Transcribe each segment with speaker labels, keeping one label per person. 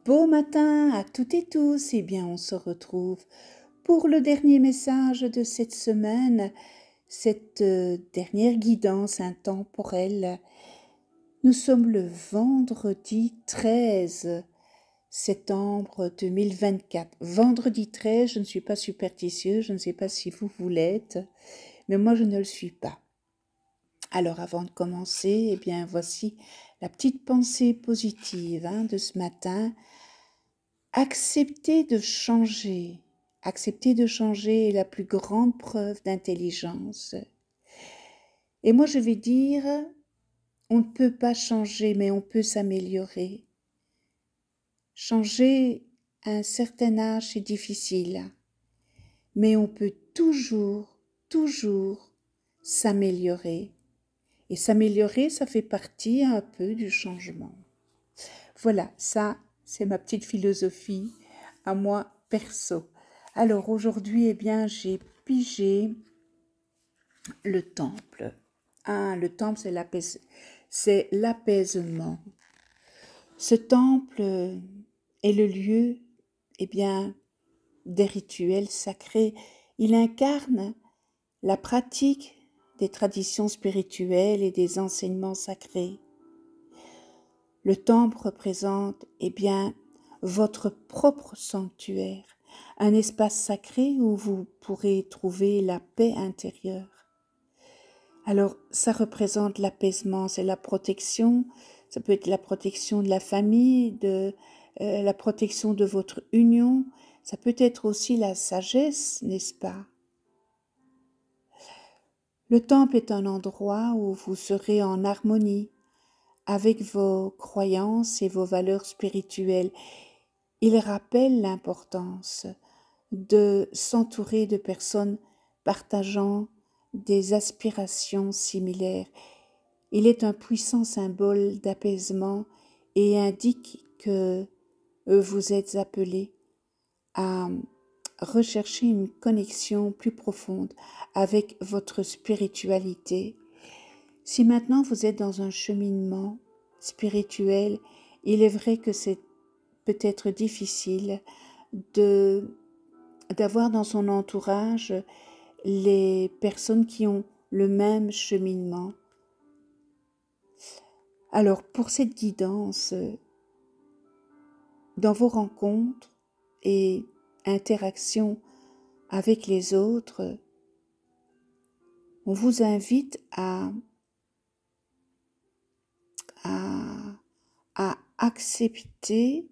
Speaker 1: Beau matin à toutes et tous, eh bien on se retrouve pour le dernier message de cette semaine, cette dernière guidance intemporelle. Nous sommes le vendredi 13 septembre 2024. Vendredi 13, je ne suis pas superstitieuse, je ne sais pas si vous l'êtes, mais moi je ne le suis pas. Alors avant de commencer, eh bien voici la petite pensée positive de ce matin. Accepter de changer. Accepter de changer est la plus grande preuve d'intelligence. Et moi je vais dire, on ne peut pas changer, mais on peut s'améliorer. Changer à un certain âge, c'est difficile, mais on peut toujours s'améliorer. Et s'améliorer, ça fait partie un peu du changement. Voilà, ça, c'est ma petite philosophie à moi perso. Alors aujourd'hui, eh bien, j'ai pigé le temple. Le temple, c'est l'apaisement. Ce temple est le lieu, eh bien, des rituels sacrés. Il incarne la pratique des traditions spirituelles et des enseignements sacrés. Le temple représente, eh bien, votre propre sanctuaire, un espace sacré où vous pourrez trouver la paix intérieure. Alors, ça représente l'apaisement, c'est la protection, ça peut être la protection de la famille, la protection de votre union, ça peut être aussi la sagesse, n'est-ce pas? Le temple est un endroit où vous serez en harmonie avec vos croyances et vos valeurs spirituelles. Il rappelle l'importance de s'entourer de personnes partageant des aspirations similaires. Il est un puissant symbole d'apaisement et indique que vous êtes appelés à rechercher une connexion plus profonde avec votre spiritualité. Si maintenant vous êtes dans un cheminement spirituel, il est vrai que c'est peut-être difficile d'avoir dans son entourage les personnes qui ont le même cheminement. Alors pour cette guidance, dans vos rencontres et interactions avec les autres, on vous invite à accepter,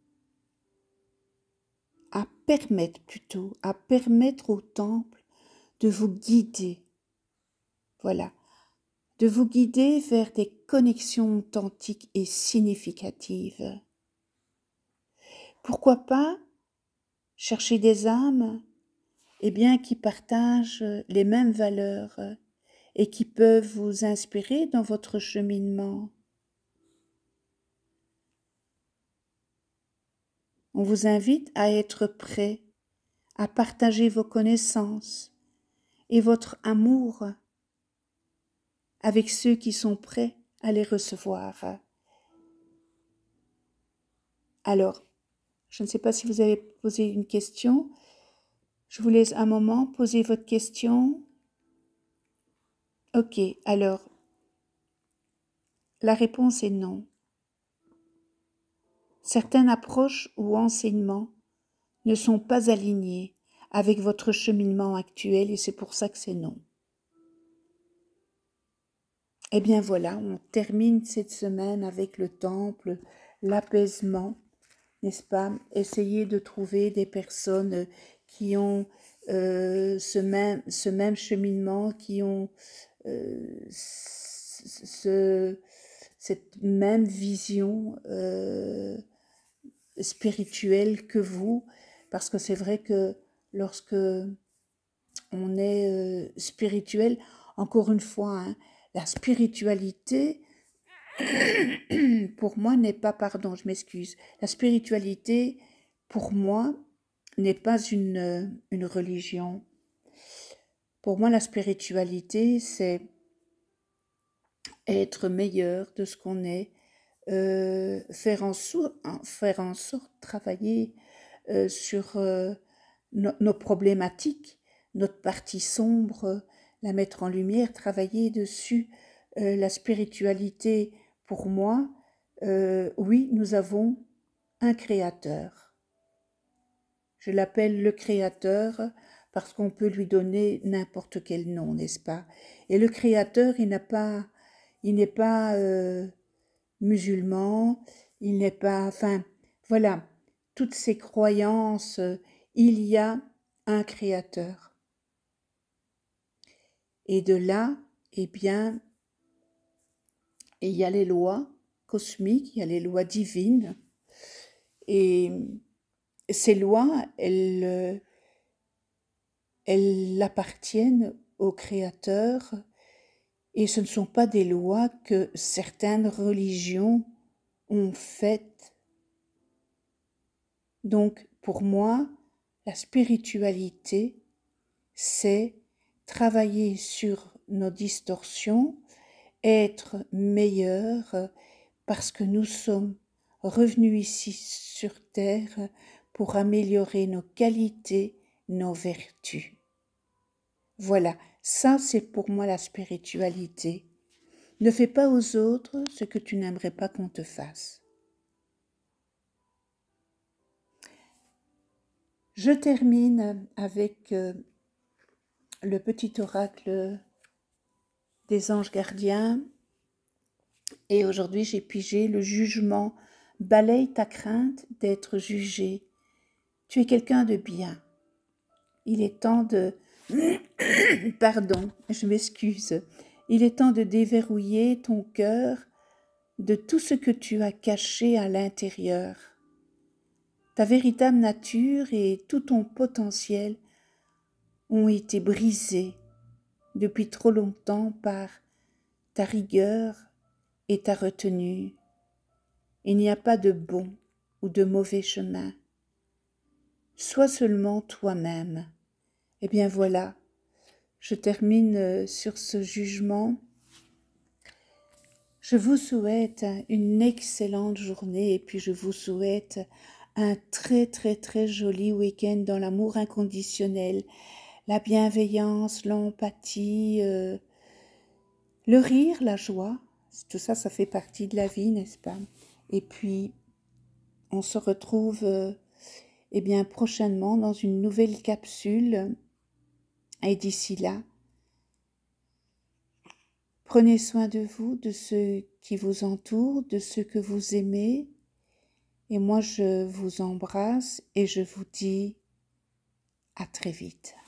Speaker 1: à permettre au temple de vous guider. Voilà, de vous guider vers des connexions authentiques et significatives. Pourquoi pas chercher des âmes, eh bien, qui partagent les mêmes valeurs et qui peuvent vous inspirer dans votre cheminement. On vous invite à être prêt à partager vos connaissances et votre amour avec ceux qui sont prêts à les recevoir. Alors, je ne sais pas si vous avez posé une question. Je vous laisse un moment poser votre question. Ok, alors, la réponse est non. Certaines approches ou enseignements ne sont pas alignés avec votre cheminement actuel et c'est pour ça que c'est non. Eh bien voilà, on termine cette semaine avec le temple, l'apaisement, n'est-ce pas? Essayez de trouver des personnes qui ont ce même cheminement, qui ont cette même vision spirituelle que vous, parce que c'est vrai que lorsque on est spirituel, encore une fois, la spiritualité, pour moi, n'est pas, pardon, je m'excuse, la spiritualité, pour moi, n'est pas une religion. Pour moi, la spiritualité, c'est être meilleur de ce qu'on est faire en sorte de travailler sur nos problématiques, notre partie sombre, la mettre en lumière, travailler dessus. La spiritualité, pour moi, oui, nous avons un créateur. Je l'appelle le créateur parce qu'on peut lui donner n'importe quel nom, n'est-ce pas? Et le créateur, il n'est pas musulman, il n'est pas, enfin, voilà, toutes ces croyances, il y a un créateur. Et de là, eh bien, il y a les lois cosmiques, il y a les lois divines, et ces lois, elles appartiennent au Créateur, et ce ne sont pas des lois que certaines religions ont faites. Donc, pour moi, la spiritualité, c'est travailler sur nos distorsions, être meilleur, parce que nous sommes revenus ici sur terre pour améliorer nos qualités, nos vertus. Voilà, ça c'est pour moi la spiritualité. Ne fais pas aux autres ce que tu n'aimerais pas qu'on te fasse. Je termine avec le petit oracle des anges gardiens. Et aujourd'hui, j'ai pigé le jugement. Balaye ta crainte d'être jugé. Tu es quelqu'un de bien. Il est temps de... Pardon, je m'excuse. Il est temps de déverrouiller ton cœur de tout ce que tu as caché à l'intérieur. Ta véritable nature et tout ton potentiel ont été brisés depuis trop longtemps par ta rigueur et ta retenue. Il n'y a pas de bon ou de mauvais chemin. Sois seulement toi-même. Eh bien voilà, je termine sur ce jugement. Je vous souhaite une excellente journée et puis je vous souhaite un très très très joli week-end dans l'amour inconditionnel, la bienveillance, l'empathie, le rire, la joie. Tout ça, ça fait partie de la vie, n'est-ce pas? Et puis, on se retrouve eh bien, prochainement dans une nouvelle capsule. Et d'ici là, prenez soin de vous, de ceux qui vous entourent, de ceux que vous aimez. Et moi, je vous embrasse et je vous dis à très vite.